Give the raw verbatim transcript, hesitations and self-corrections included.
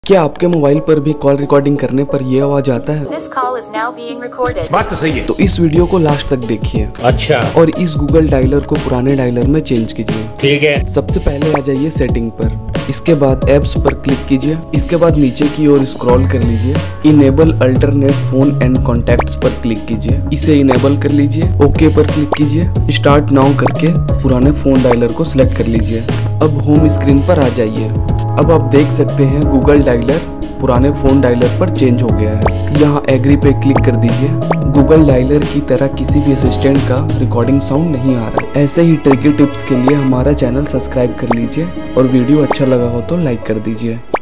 क्या आपके मोबाइल पर भी कॉल रिकॉर्डिंग करने पर ये आवाज आता है? This call is now being recorded. बात तो सही है। तो इस वीडियो को लास्ट तक देखिए। अच्छा। और इस गूगल डायलर को पुराने डायलर में चेंज कीजिए। ठीक है। सबसे पहले आ जाइए सेटिंग पर, इसके बाद एप्स पर क्लिक कीजिए, इसके बाद नीचे की ओर स्क्रॉल कर लीजिए, enable alternate phone and contacts पर क्लिक कीजिए, इसे इनेबल कर लीजिए, ओके पर क्लिक कीजिए, स्टार्ट नाउ करके पुराने फोन डायलर को सिलेक्ट कर लीजिए। अब होम स्क्रीन पर आ जाइए। अब आप देख सकते हैं गूगल डायलर पुराने फोन डायलर पर चेंज हो गया है। यहाँ एग्री पे क्लिक कर दीजिए। गूगल डायलर की तरह किसी भी असिस्टेंट का रिकॉर्डिंग साउंड नहीं आ रहा। ऐसे ही ट्रिकी टिप्स के लिए हमारा चैनल सब्सक्राइब कर लीजिए और वीडियो अच्छा लगा हो तो लाइक कर दीजिए।